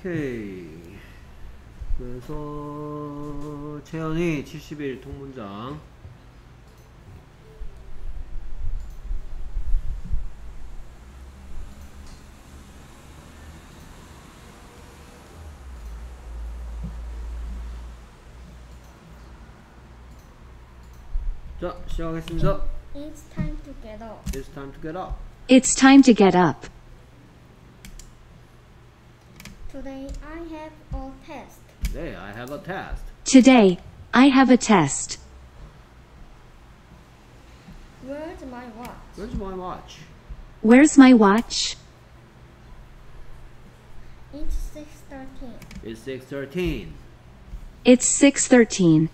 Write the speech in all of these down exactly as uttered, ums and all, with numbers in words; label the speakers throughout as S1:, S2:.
S1: 오케이. 그래서 채연이 칠십일 통문장. 자, 시작하겠습니다.
S2: It's time to get up.
S1: It's time to get up.
S3: It's time to get up.
S2: Today I have a test.
S1: Today I have a test.
S3: Today, I have a test.
S2: Where's my watch?
S1: Where's my watch?
S3: Where's my watch?
S2: It's six thirteen.
S1: It's six thirteen.
S3: It's six thirteen.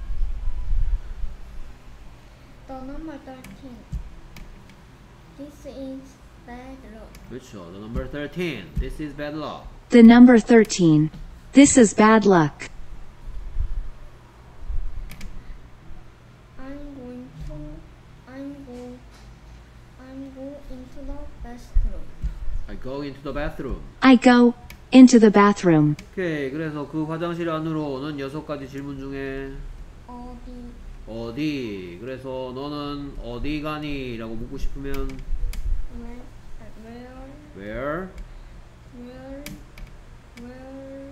S2: The number thirteen. This is bad luck.
S1: 그렇죠. The number thirteen. This is bad luck.
S3: The number thirteen. This is bad luck.
S2: I'm going to I'm go I'm go into the bathroom.
S1: I go into the bathroom.
S3: I go into the bathroom.
S1: 오케이. 그래서 그 화장실 안으로 오는 여섯 가지 질문 중에
S2: 어디
S1: 어디? 그래서 너는 어디 가니? 라고 묻고 싶으면
S2: where where
S1: where?
S2: where where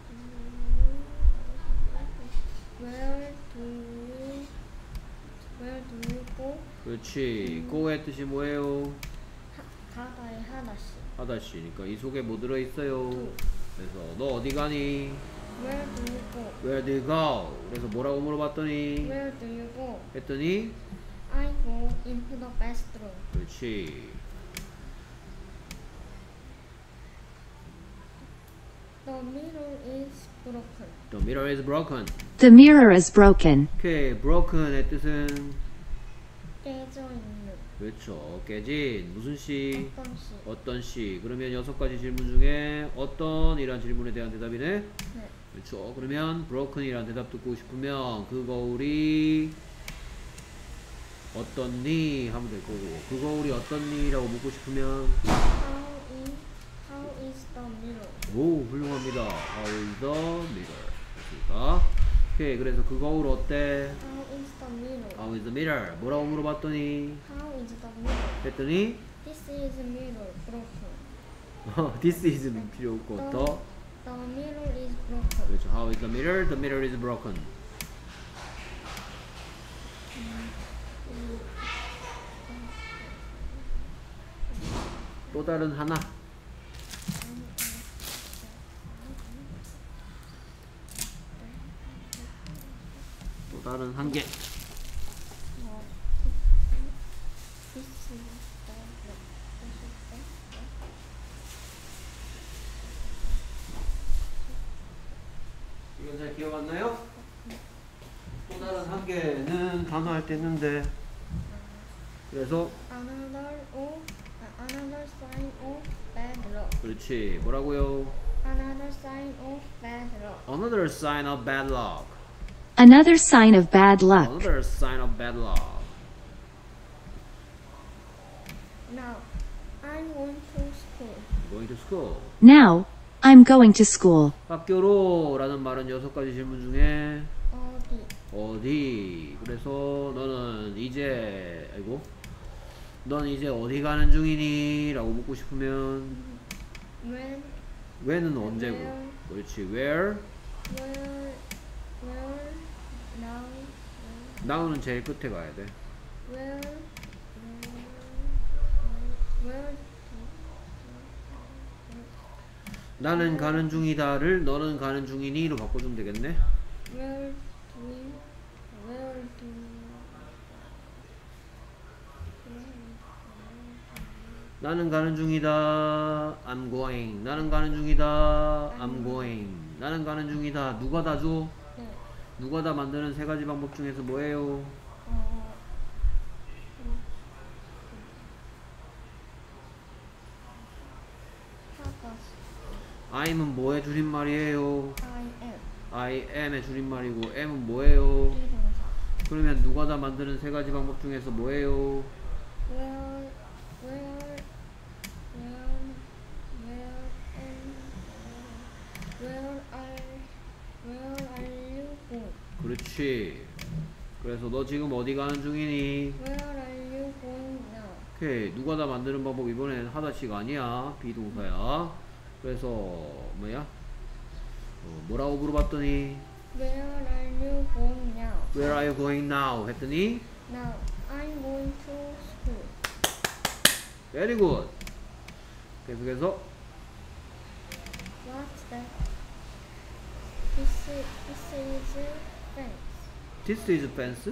S2: where do you where do you go?
S1: 그렇지. go의 뜻이 뭐예요?
S2: 하, 바다에 하나씩.
S1: 하다시니까 이 속에 뭐 들어있어요? 그래서 너 어디 가니?
S2: Where do you go?
S1: Where do you go? 그래서 뭐라고 물어봤더니
S2: Where do you go?
S1: 했더니
S2: I go into the bathroom.
S1: 그렇지.
S2: The mirror is broken.
S1: The mirror is broken.
S3: The mirror is broken.
S1: 오케이. broken의 뜻은
S2: 깨져 있는.
S1: 그렇죠. 깨진 무슨 시?
S2: 어떤 시?
S1: 어떤 시? 그러면 여섯 가지 질문 중에 어떤 이란 질문에 대한 대답이네?
S2: 네.
S1: 그렇죠. 그러면 broken이란 대답 듣고 싶으면 그 거울이 어떻니? 하면 될 거고 그 거울이 어떻니?라고 묻고 싶으면
S2: How is how is the mirror?
S1: 오 훌륭합니다. How is the mirror? 됐습니까? 오케이. 그래서 그 거울 어때?
S2: How is the mirror?
S1: How is the mirror? 뭐라고 물어봤더니
S2: How is the mirror?
S1: 했더니
S2: This is mirror broken.
S1: this is 필요 없고
S2: The,
S1: 더
S2: the mirror is broken.
S1: 그렇죠. How is the mirror? The mirror is broken. 또 다른 하나. 또 다른 한 개.
S2: 뭐, This is the this is the
S1: 이건 잘 기억 안 나요? 또 다른 한 개는 단어 할 때 했는데 그래서
S2: another of another sign of bad luck.
S1: 그렇지. 뭐라고요?
S2: Another sign of bad luck.
S1: Another sign of bad luck.
S3: Another sign of bad luck.
S1: Another sign of bad luck.
S2: Now, I'm going to school.
S1: Going to school.
S3: Now, I'm going to school.
S1: 학교로 라는 말은 여섯 가지 질문 중에
S2: 어디?
S1: 어디? 그래서 너는 이제 아이고 넌 이제 어디 가는 중이니? 라고 묻고 싶으면
S2: When?
S1: when은 언제고
S2: Where?
S1: 그렇지. where?
S2: Where? Where? Now?
S1: now는 제일 끝에 가야 돼.
S2: Where? Where? Where?
S1: 나는 가는 중이다를 너는 가는 중이니로 바꿔주면 되겠네.
S2: Where do we? Where do?
S1: 나는 가는 중이다. I'm going. 나는 가는 중이다. I'm going. 나는 가는 중이다. 누가 다 줘?
S2: 네.
S1: 누가 다 만드는 세 가지 방법 중에서 뭐예요?
S2: 어. 하가.
S1: I'm은 뭐의 줄임말이에요?
S2: I am.
S1: I am의 줄임말이고 M은 뭐예요?
S2: 비동사.
S1: 그러면 누가 다 만드는 세 가지 방법 중에서 뭐예요?
S2: Where? Where? Where? Where? And Where are Where are you going?
S1: 그렇지. 그래서 너 지금 어디 가는 중이니?
S2: Where are you going now?
S1: 오케이. 누가 다 만드는 방법 이번엔 하다치가 아니야. 비동사야. 그래서 뭐야? 어, 뭐라고 물어봤더니
S2: Where are you going now?
S1: Where are you going now? 했더니
S2: Now I'm going to school.
S1: Very good. 계속해서
S2: What's that? This is, this is fence.
S1: This is fence.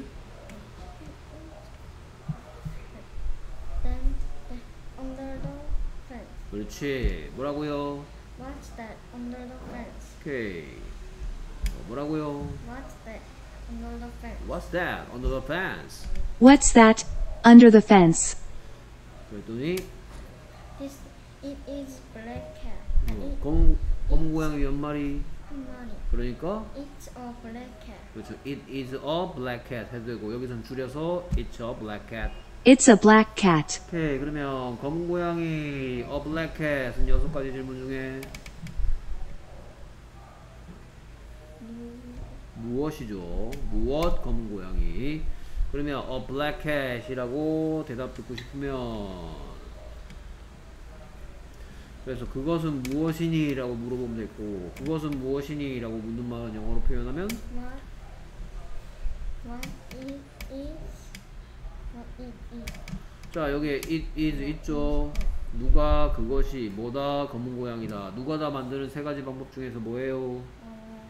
S2: Then the, under the fence.
S1: 그렇지. 뭐라고요?
S2: What's that under the fence?
S1: 오케이. 어, 뭐라고요?
S2: What's that under the fence?
S1: What's that under the fence?
S3: What's that under the fence?
S1: 그랬더니
S2: This it is black cat.
S1: 어,
S2: It,
S1: 검은 검은 고양이 몇 마리?
S2: 한 마리.
S1: 그러니까
S2: It's a black cat.
S1: 그렇죠. It is a black cat 해도 되고 여기선 줄여서 It's a black cat.
S3: It's a black cat.
S1: 오케이. 그러면 검은 고양이 a black cat은 여섯 가지 질문 중에 무엇이죠? 무엇 검은 고양이? 그러면 a black cat이라고 대답 듣고 싶으면 그래서 그것은 무엇이니? 라고 물어보면 되고 그것은 무엇이니? 라고 묻는 말은 영어로 표현하면
S2: What What it is? What it is?
S1: 자 여기에 it is 있죠. 누가 그것이 뭐다 검은 고양이다. 누가 다 만드는 세 가지 방법 중에서 뭐예요?
S2: 어,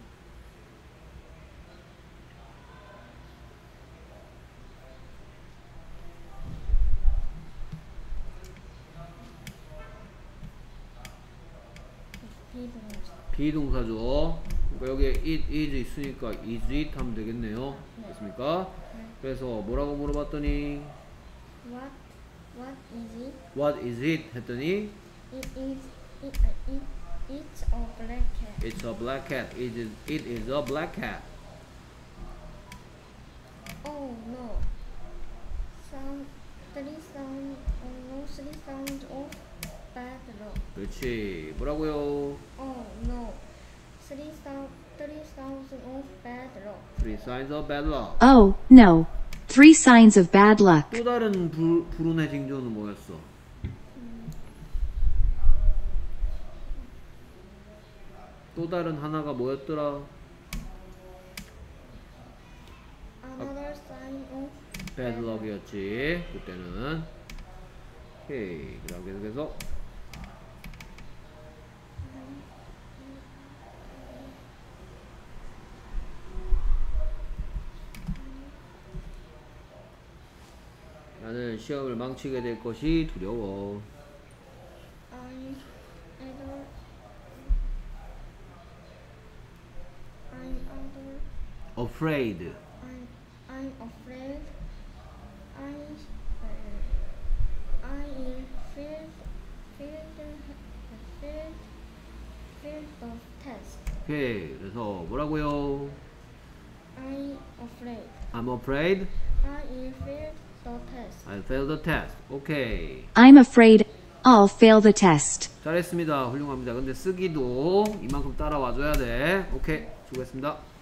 S2: 비동사.
S1: 비동사죠. 그러니까 여기에 it is 있으니까 is it 하면 되겠네요.
S2: 네.
S1: 됐습니까?
S2: 네.
S1: 그래서 뭐라고 물어봤더니
S2: What What is it?
S1: what is it? 했더니
S2: It is it, uh, it it's a black cat.
S1: it's a black cat. It is, it is a black cat.
S2: Oh no. Sound three sound oh no three sounds of bad luck.
S1: 그렇지. 뭐라고요?
S2: Oh no. Three sound three sounds of bad luck.
S1: Three signs of bad luck.
S3: Oh, no. Three signs of bad luck.
S1: 또 다른 불, 불운의 징조는 뭐였어? 또 다른 하나가 뭐였더라?
S2: Another sign of
S1: bad luck이었지. 그때는. 오케이. 그 다음 계속해서 나는 시험을 망치게 될 것이 두려워.
S2: I'm either I'm either
S1: afraid.
S2: I'm I'm afraid I uh, I will fail fail the fail fail the test.
S1: 오케이. 그래서 뭐라고요?
S2: I'm afraid
S1: I'm afraid
S2: I will fail the test.
S1: I'll fail the test. 오케이.
S3: I'm afraid I'll fail the test.
S1: 잘했습니다. 훌륭합니다. 근데 쓰기도 이만큼 따라와줘야 돼. 오케이. 수고했습니다.